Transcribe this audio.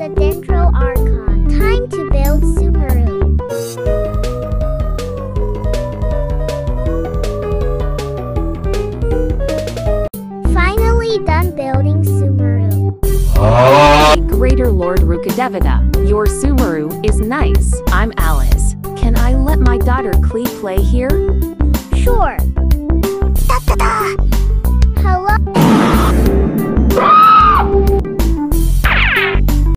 the Dendro Archon. Time to build Sumeru. Finally done building Sumeru. Greater Lord Rukadevada, your Sumeru is nice. I'm Alice. Can I let my daughter Klee play here? Sure. Hello.